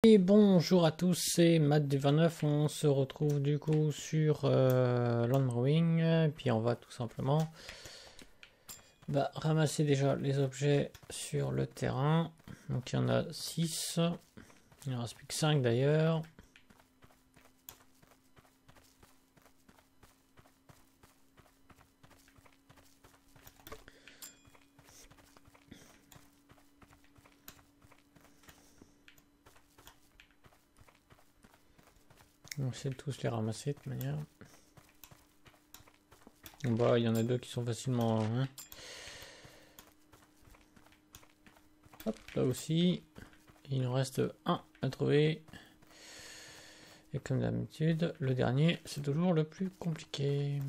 Bonjour à tous, c'est Matt du 29. On se retrouve du coup sur Landmowing, et puis on va tout simplement ramasser déjà les objets sur le terrain. Donc il y en a 6, il en reste plus que 5 d'ailleurs. On essaie de tous les ramasser de toute manière. Bah, il y en a 2 qui sont facilement... hein. Hop, là aussi. Il nous reste un à trouver. Et comme d'habitude, le dernier, c'est toujours le plus compliqué.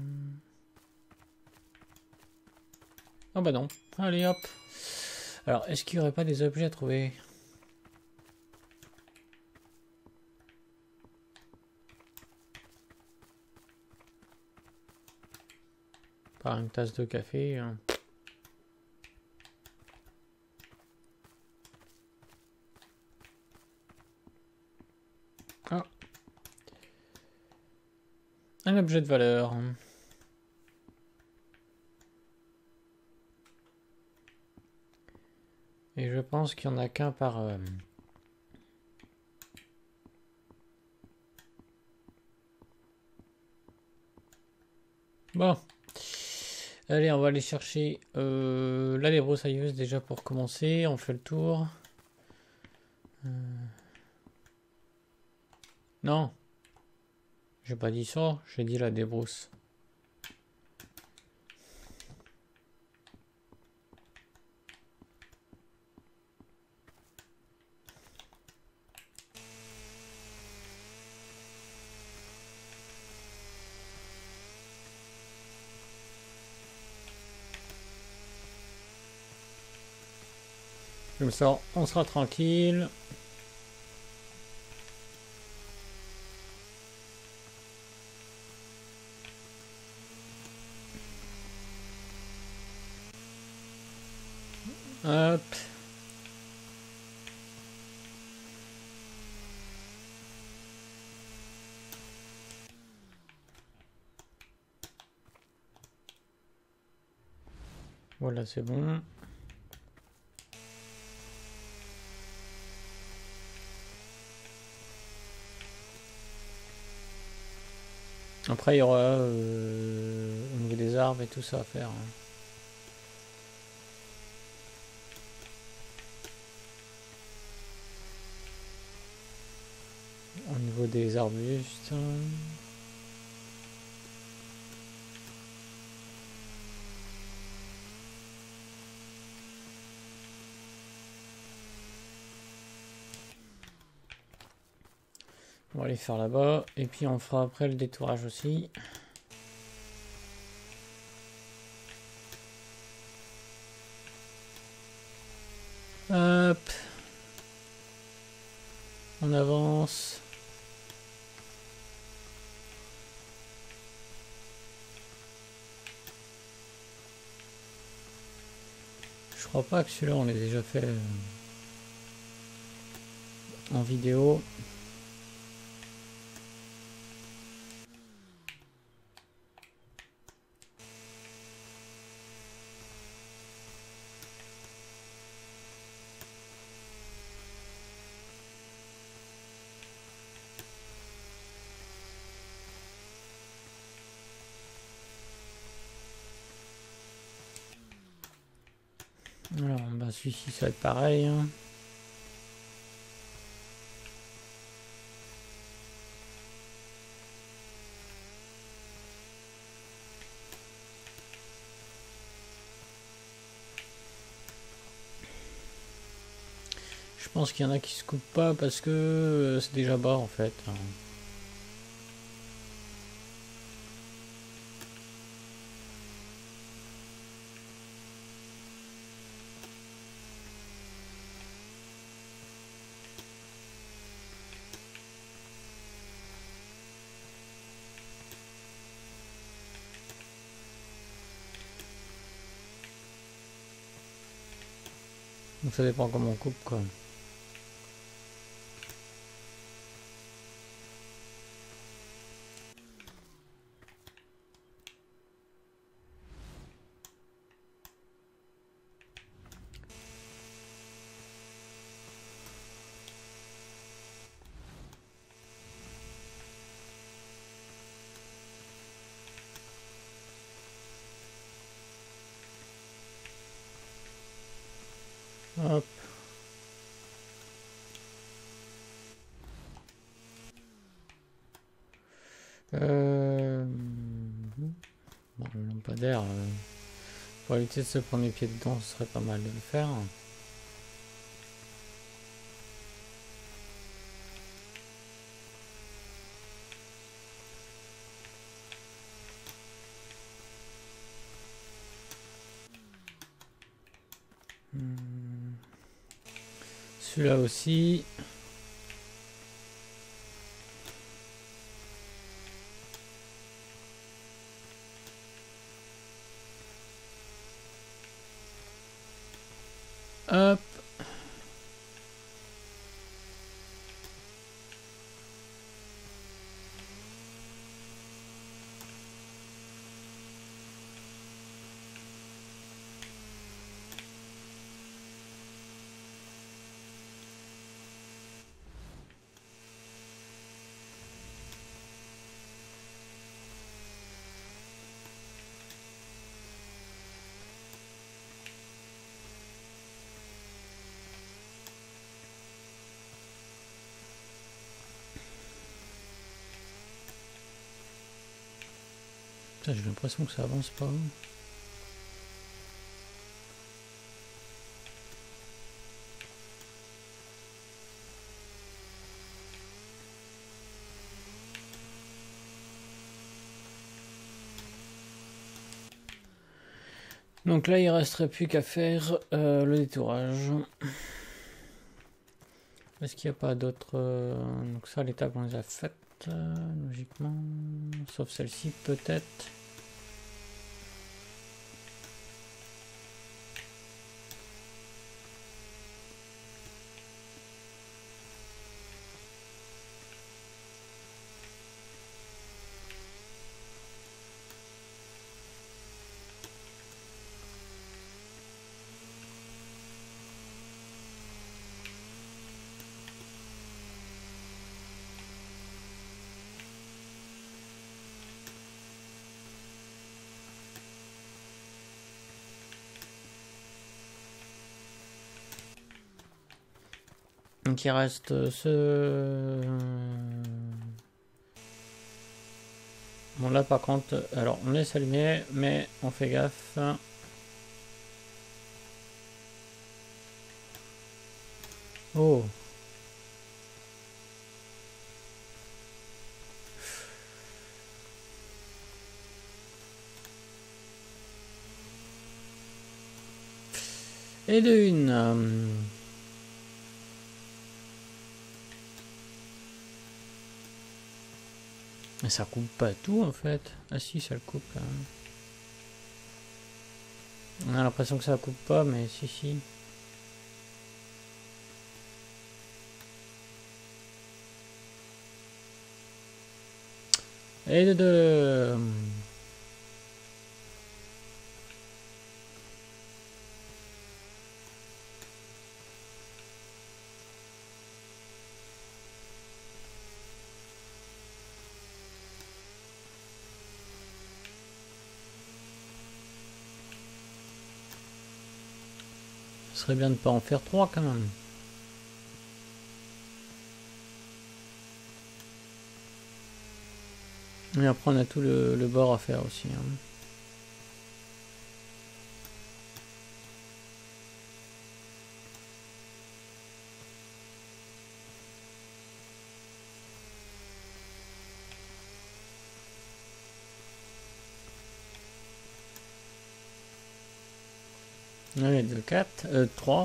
Ah bah non. Allez hop. Alors, est-ce qu'il n'y aurait pas des objets à trouver? Par une tasse de café. Hein. Ah. Un objet de valeur. Et je pense qu'il n'y en a qu'un par... Bon. Allez, on va aller chercher la débroussailleuse déjà pour commencer. On fait le tour. Non. J'ai pas dit ça, j'ai dit la débrousse. Comme ça, on sera tranquille. Hop. Voilà, c'est bon. Après, il y aura au niveau des arbres et tout ça à faire. Hein. Au niveau des arbustes. On va aller faire là-bas. Et puis on fera après le détourage aussi. Hop. On avance. Je crois pas que celui-là on l'a déjà fait en vidéo. Alors, bah, celui-ci, ça va être pareil. Hein. Je pense qu'il y en a qui se coupent pas parce que c'est déjà bas en fait. Hein. Donc ça dépend comment on coupe quoi. Hop. Bon, le lampadaire, pour éviter de se prendre les pieds dedans, ce serait pas mal de le faire. Celui-là aussi. Hop. J'ai l'impression que ça avance pas. Donc là, il resterait plus qu'à faire le détourage. Est-ce qu'il n'y a pas d'autres... Donc ça, l'étape, on les a faites, logiquement. Sauf celle-ci, peut-être. Donc il reste ce... Bon là par contre, alors on laisse allumer, mais on fait gaffe. Oh. Et de une. Mais ça coupe pas tout en fait. Ah si, ça le coupe quand même. On a l'impression que ça coupe pas, mais si si. Et de deux. Ce serait bien de pas en faire 3 quand même. Et après on a tout le bord à faire aussi. Hein. Allez, 2, 4, 3.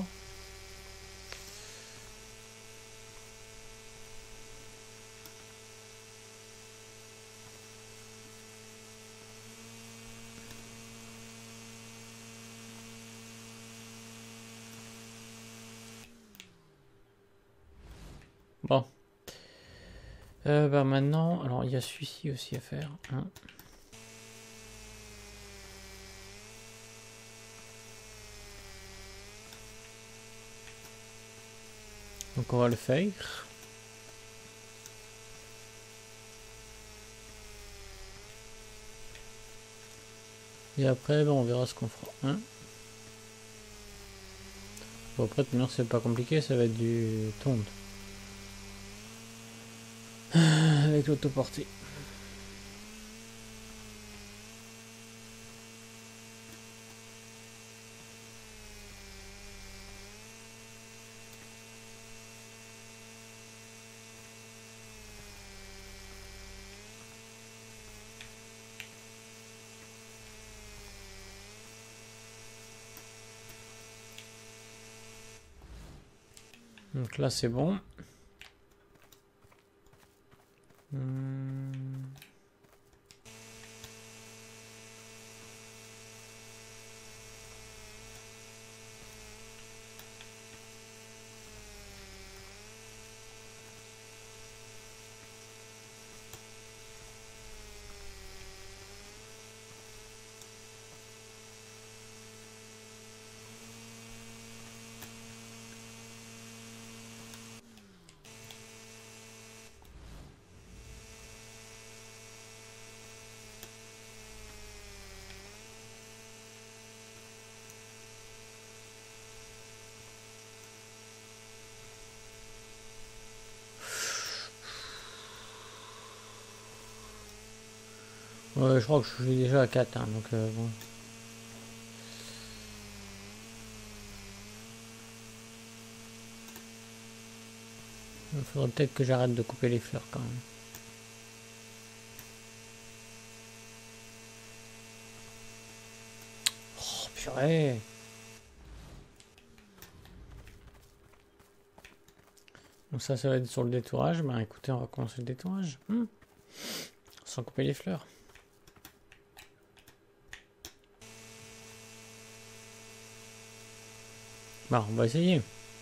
Bon. Bah maintenant, alors il y a celui-ci aussi à faire. Hein. Donc on va le faire. Et après, ben, on verra ce qu'on fera. Hein. Bon, après, tenir, c'est pas compliqué, ça va être du tonde. Avec l'autoportée. Donc là, c'est bon. Ouais, je crois que je suis déjà à 4, hein, donc bon. Il faudrait peut-être que j'arrête de couper les fleurs quand même. Oh purée! Donc ça va être sur le détourage. Ben écoutez, on va commencer le détourage. Sans couper les fleurs. Bon, on va essayer.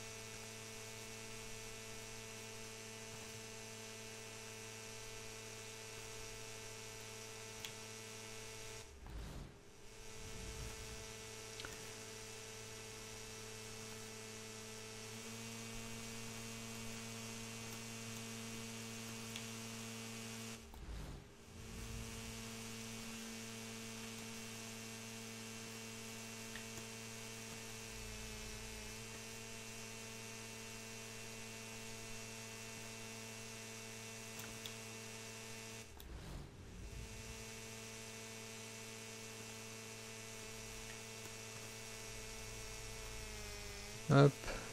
Hop.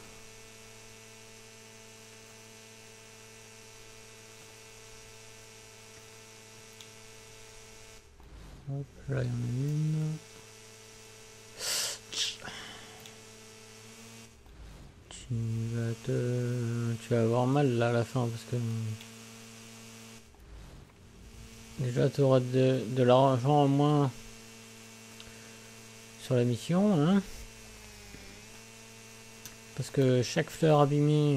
Hop, là il y en a une. Tu vas avoir mal là à la fin parce que déjà tu auras de l'argent en moins sur la mission, hein, parce que chaque fleur abîmée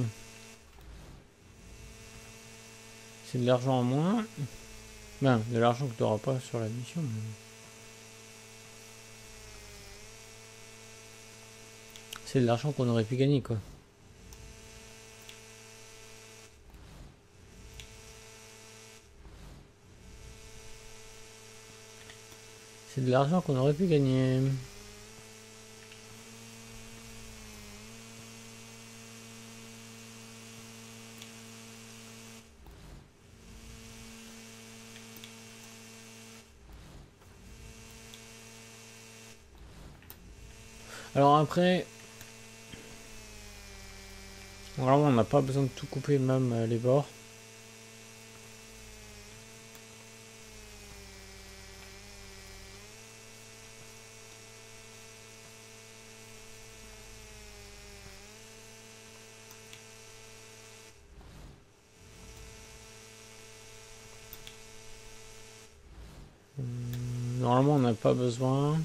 c'est de l'argent en moins. Ben, de l'argent que tu n'auras pas sur la mission. C'est de l'argent qu'on aurait pu gagner, quoi. C'est de l'argent qu'on aurait pu gagner. Alors après, vraiment on n'a pas besoin de tout couper, même les bords. Normalement on n'a pas besoin.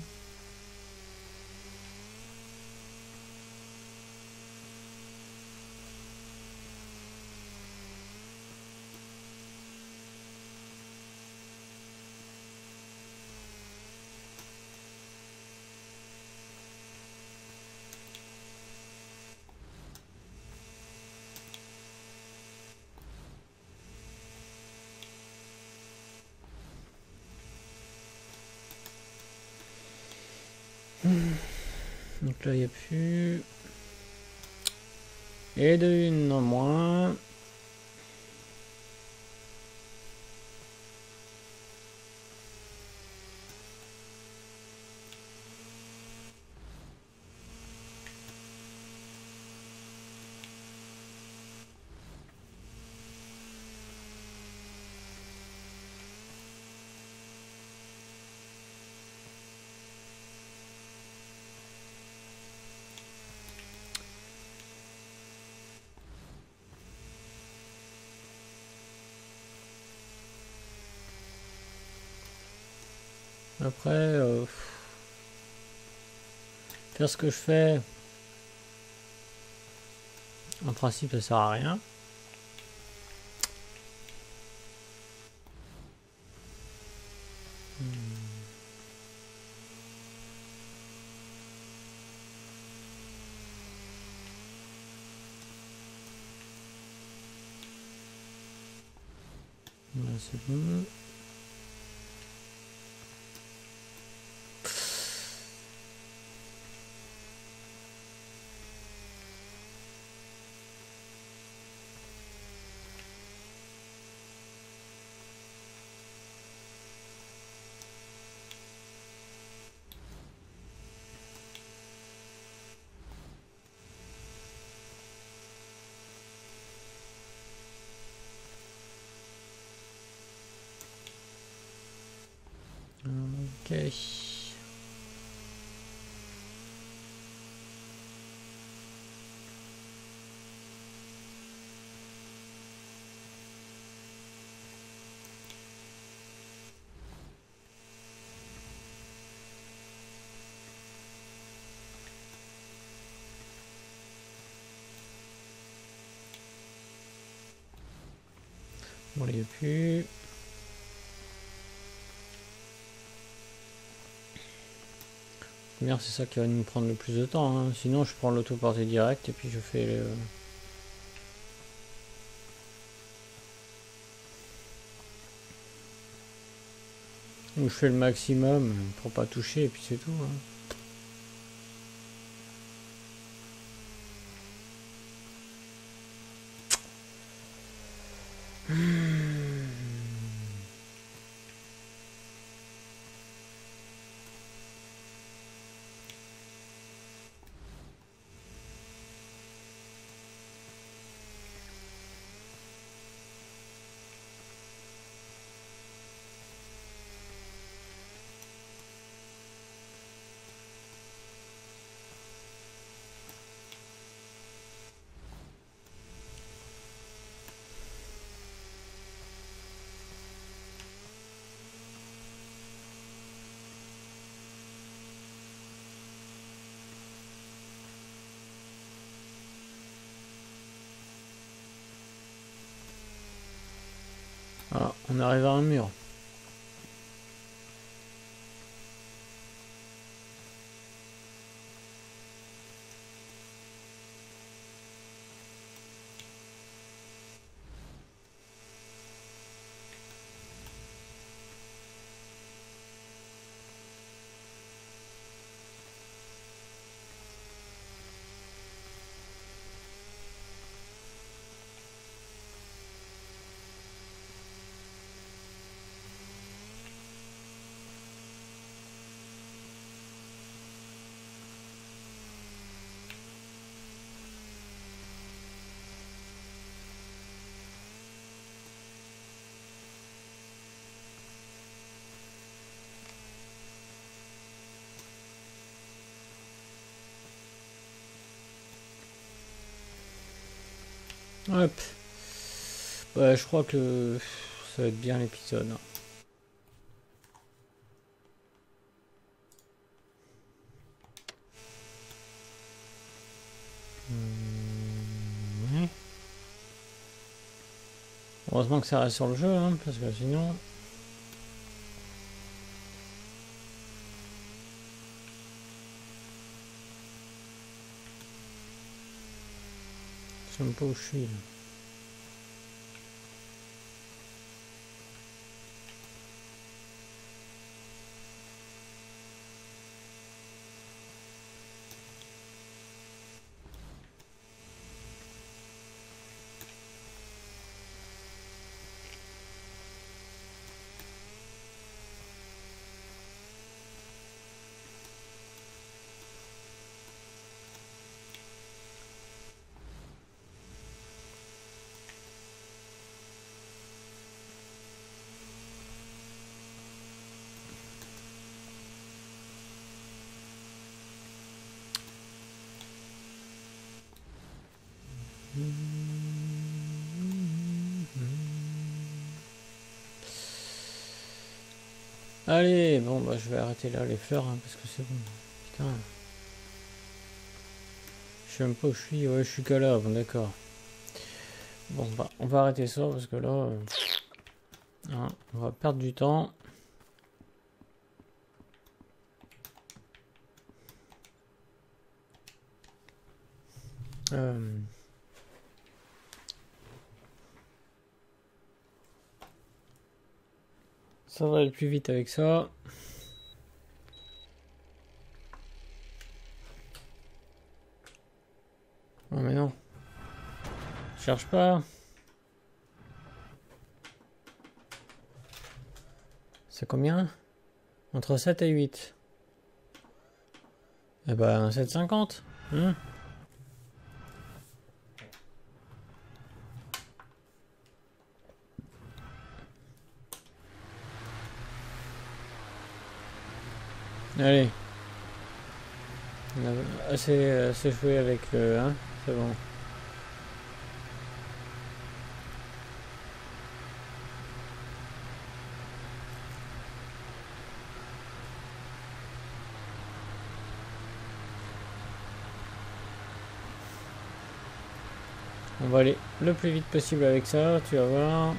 Donc là il n'y a plus. Et de une en moins. Après, faire ce que je fais, en principe, ça sert à rien. Là, c'est bon. Ok. Bon, il n'y a plus. C'est ça qui va nous prendre le plus de temps, hein. Sinon je prends l'auto-portée direct et puis je fais le... Ou je fais le maximum pour pas toucher et puis c'est tout, hein. Voilà, on arrive à un mur. Hop. Ouais, je crois que ça va être bien l'épisode. Ouais. Heureusement que ça reste sur le jeu, hein, parce que sinon... Je sais même pas où je suis, là. Allez, bon bah je vais arrêter là les fleurs hein, parce que c'est bon. Putain. Je sais même pas où je suis. Ouais, je suis qu'à là, bon d'accord. Bon bah on va arrêter ça parce que là hein, on va perdre du temps. Ça va aller plus vite avec ça. Oh mais non. Je cherche pas. C'est combien? Entre 7 et 8. Eh ben 7,50. Hein? Allez. On a assez joué avec le... Hein, c'est bon. On va aller le plus vite possible avec ça, tu vas voir.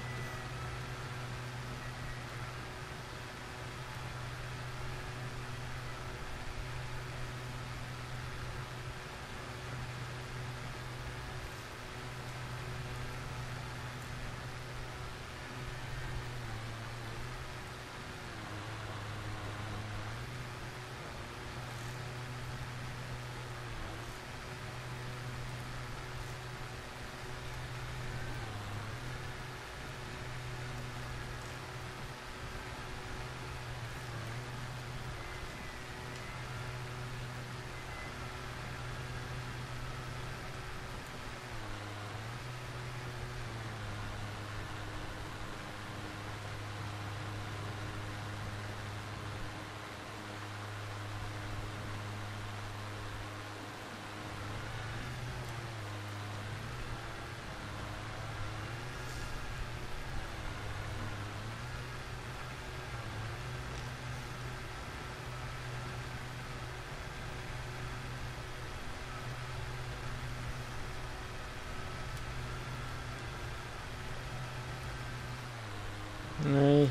Oui.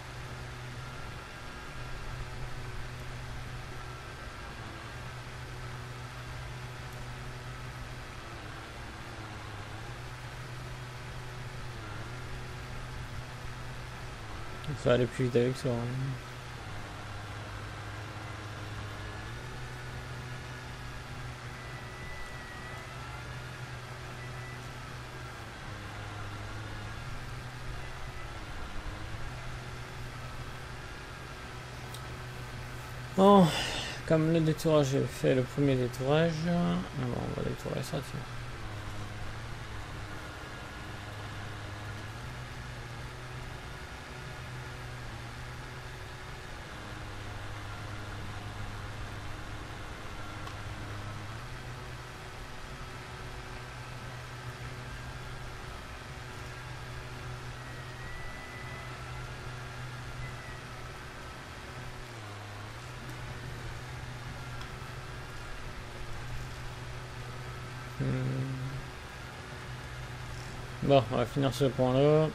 Ça va aller plus vite avec ça. Hein. Bon, comme le détourage, j'ai fait le premier détourage. Bon, on va détourer ça, tiens. Bon, on va finir ce point-là.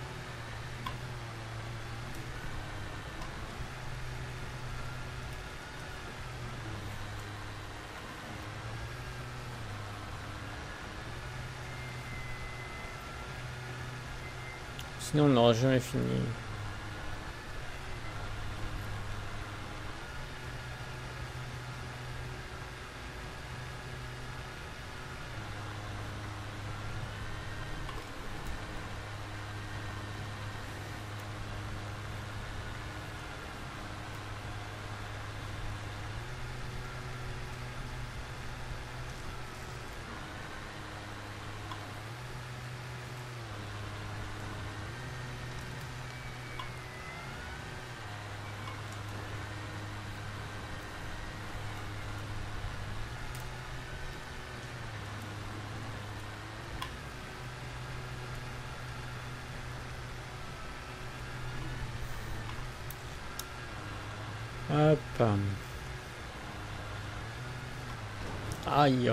Sinon, on n'aura jamais fini. Hop. Aïe.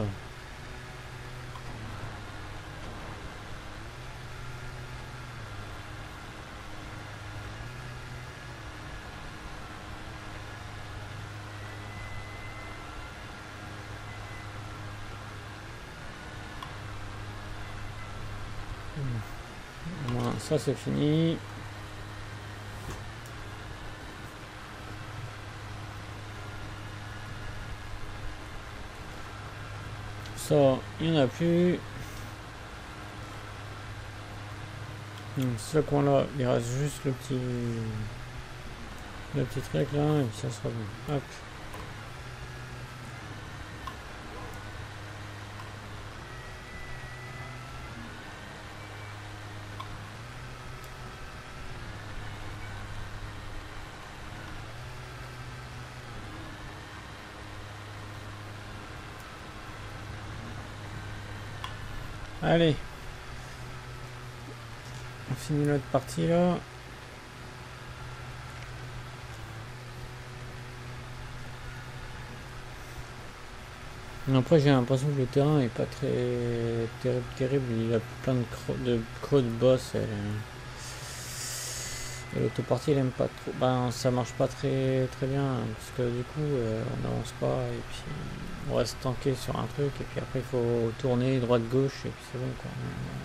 Voilà, ça c'est fini. Ça, il n'y en a plus. Ce coin là, il reste juste le petit truc là, et puis ça sera bon. Hop. Allez, on finit notre partie là. Après j'ai l'impression que le terrain est pas très terrible, il a plein de creux de boss et l'autopartie elle aime pas trop. Ben ça marche pas très bien parce que du coup on n'avance pas et puis on reste tanké sur un truc et puis après il faut tourner droite gauche et puis c'est bon quoi.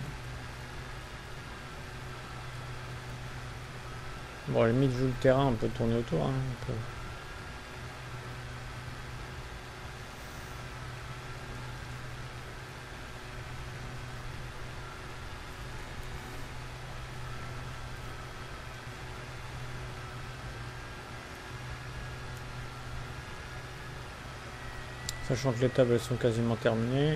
Bon à la limite joue le terrain, on peut tourner autour hein, on peut. Sachant que les tables sont quasiment terminées.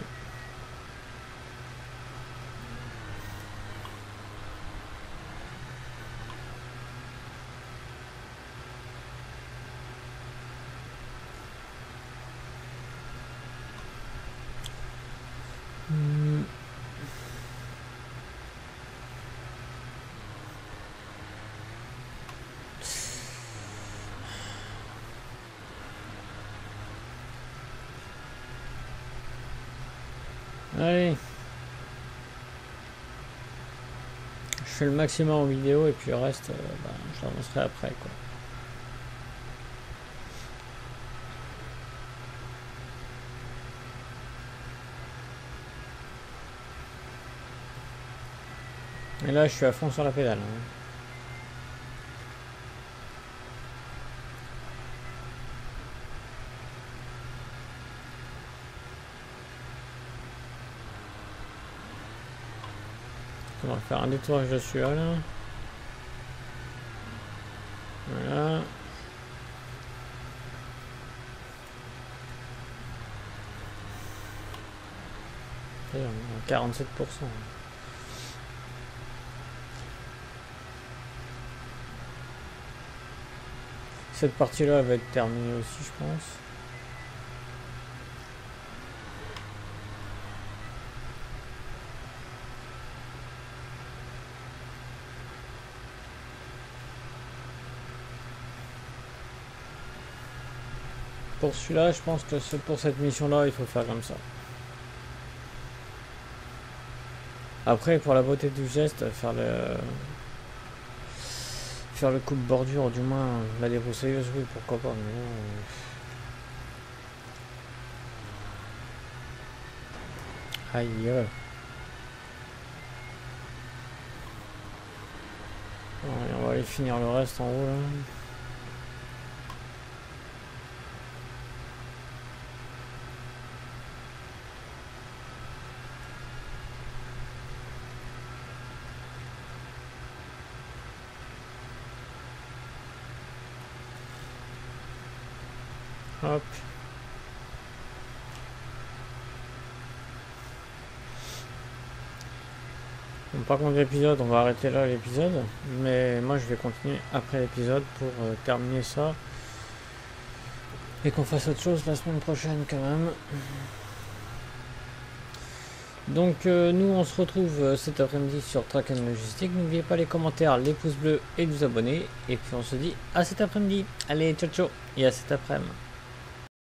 Allez, je fais le maximum en vidéo et puis le reste, je l'avancerai après quoi. Et là, je suis à fond sur la pédale. Hein. On va faire un détourage dessus là. Voilà. Et on est à 47%. Cette partie-là va être terminée aussi, je pense. Pour celui-là, je pense que pour cette mission-là, il faut faire comme ça. Après, pour la beauté du geste, faire le coup de bordure, du moins la débroussailleuse, oui, pourquoi pas. Mais là, aïe. Allez, on va aller finir le reste en haut là. Hop. Bon, par contre l'épisode, on va arrêter là l'épisode, mais moi je vais continuer après l'épisode pour terminer ça et qu'on fasse autre chose la semaine prochaine quand même. Donc nous on se retrouve cet après-midi sur Track and Logistique. N'oubliez pas les commentaires, les pouces bleus et de vous abonner. Et puis on se dit à cet après-midi. Allez, ciao ciao et à cet après-midi.